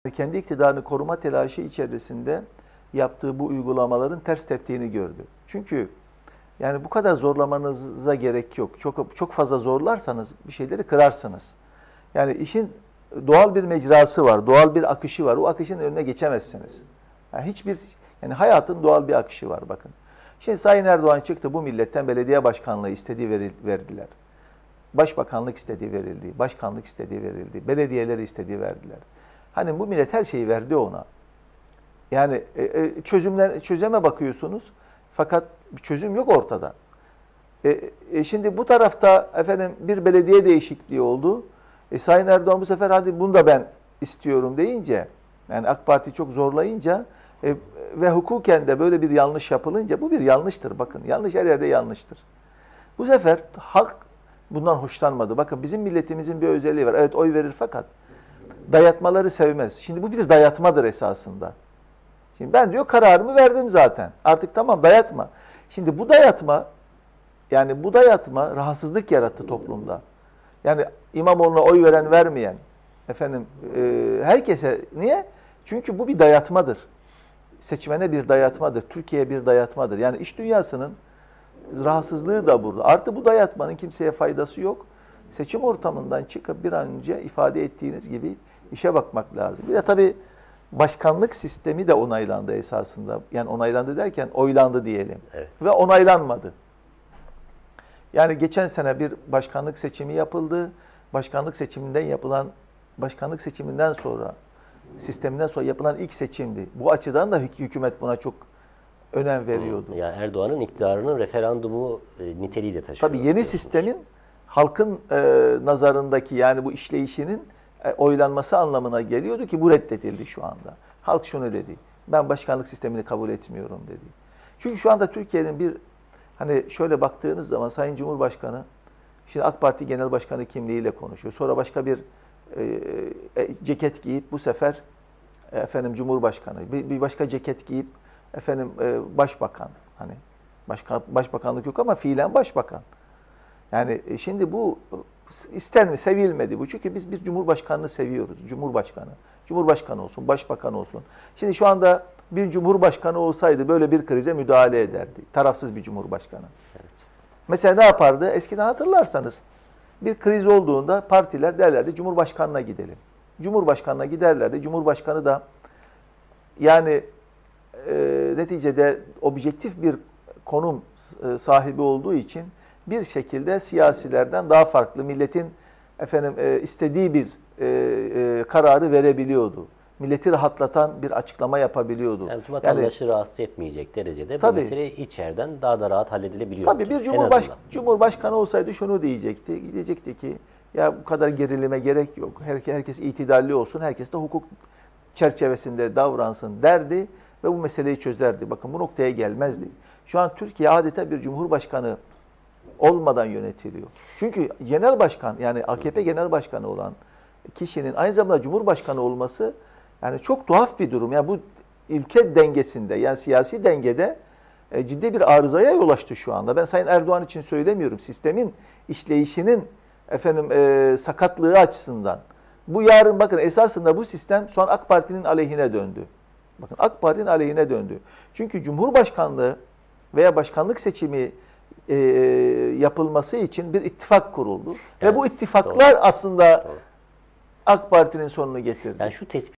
kendi iktidarını koruma telaşı içerisinde yaptığı bu uygulamaların ters teptiğini gördü. Çünkü yani bu kadar zorlamanıza gerek yok. Çok fazla zorlarsanız bir şeyleri kırarsınız. Yani işin doğal bir mecrası var, doğal bir akışı var. O akışın önüne geçemezsiniz. Yani hayatın doğal bir akışı var bakın. Şimdi Sayın Erdoğan çıktı, bu milletten belediye başkanlığı istediği verdiler. Başbakanlık istediği verildi, başkanlık istediği verildi, belediyeleri istediği verdiler. Hani bu millet her şeyi verdi ona. Yani çözüme bakıyorsunuz fakat bir çözüm yok ortada. Şimdi bu tarafta efendim bir belediye değişikliği oldu. Sayın Erdoğan bu sefer hadi bunu da ben istiyorum deyince, yani AK Parti çok zorlayınca ve hukuken de böyle bir yanlış yapılınca, bu bir yanlıştır bakın. Yanlış her yerde yanlıştır. Bu sefer halk bundan hoşlanmadı. Bakın bizim milletimizin bir özelliği var. Evet oy verir fakat dayatmaları sevmez. Şimdi bu bir dayatmadır esasında. Şimdi ben diyor kararımı verdim zaten. Artık tamam dayatma. Şimdi bu dayatma rahatsızlık yarattı toplumda. Yani İmamoğlu'na oy veren vermeyen herkese niye? Çünkü bu bir dayatmadır. Seçmene bir dayatmadır. Türkiye'ye bir dayatmadır. Yani iş dünyasının rahatsızlığı da burada. Artı bu dayatmanın kimseye faydası yok. Seçim ortamından çıkıp bir an önce ifade ettiğiniz gibi işe bakmak lazım. Bir de tabii başkanlık sistemi de onaylandı esasında. Yani onaylandı derken oylandı diyelim. Evet. Ve onaylanmadı. Yani geçen sene bir başkanlık seçimi yapıldı. Başkanlık seçiminden sonra, sisteminden sonra yapılan ilk seçimdi. Bu açıdan da hükümet buna çok önem veriyordu. Yani Erdoğan'ın iktidarının referandumu niteliği de taşıyor. Tabii yeni sistemin halkın nazarındaki yani bu işleyişinin oylanması anlamına geliyordu ki bu reddedildi şu anda. Halk şunu dedi, ben başkanlık sistemini kabul etmiyorum dedi. Çünkü şu anda Türkiye'nin hani şöyle baktığınız zaman Sayın Cumhurbaşkanı, şimdi AK Parti Genel Başkanı kimliğiyle konuşuyor. Sonra başka bir ceket giyip bu sefer Cumhurbaşkanı, bir başka ceket giyip başbakan. Hani başbakanlık yok ama fiilen başbakan. Yani şimdi bu ister mi sevilmedi bu. Çünkü biz bir cumhurbaşkanını seviyoruz. Cumhurbaşkanı. Cumhurbaşkanı olsun, başbakan olsun. Şimdi şu anda bir cumhurbaşkanı olsaydı böyle bir krize müdahale ederdi. Tarafsız bir cumhurbaşkanı. Evet. Mesela ne yapardı? Eskiden hatırlarsanız bir kriz olduğunda partiler derlerdi cumhurbaşkanına gidelim. Cumhurbaşkanına giderlerdi. Cumhurbaşkanı da yani neticede objektif bir konum sahibi olduğu için bir şekilde siyasilerden daha farklı milletin istediği bir kararı verebiliyordu. Milleti rahatlatan bir açıklama yapabiliyordu. Yani vatandaşı rahatsız etmeyecek derecede bu mesele içeriden daha da rahat halledilebiliyor. Tabii bir cumhurbaşkanı olsaydı şunu diyecekti. Diyecekti ki ya bu kadar gerilime gerek yok. Herkes itidalli olsun. Herkes de hukuk çerçevesinde davransın derdi ve bu meseleyi çözerdi. Bakın bu noktaya gelmezdi. Şu an Türkiye adeta bir cumhurbaşkanı olmadan yönetiliyor. Çünkü genel başkan yani AKP genel başkanı olan kişinin aynı zamanda cumhurbaşkanı olması yani çok tuhaf bir durum. Yani bu ülke dengesinde yani siyasi dengede ciddi bir arızaya yol açtı şu anda. Ben Sayın Erdoğan için söylemiyorum. Sistemin işleyişinin sakatlığı açısından. Bu yarın bakın esasında bu sistem şu an AK Parti'nin aleyhine döndü. Bakın AK Parti'nin aleyhine döndü. Çünkü Cumhurbaşkanlığı veya başkanlık seçimi yapılması için bir ittifak kuruldu. Yani ve bu ittifaklar aslında AK Parti'nin sonunu getirdi. Yani şu tespit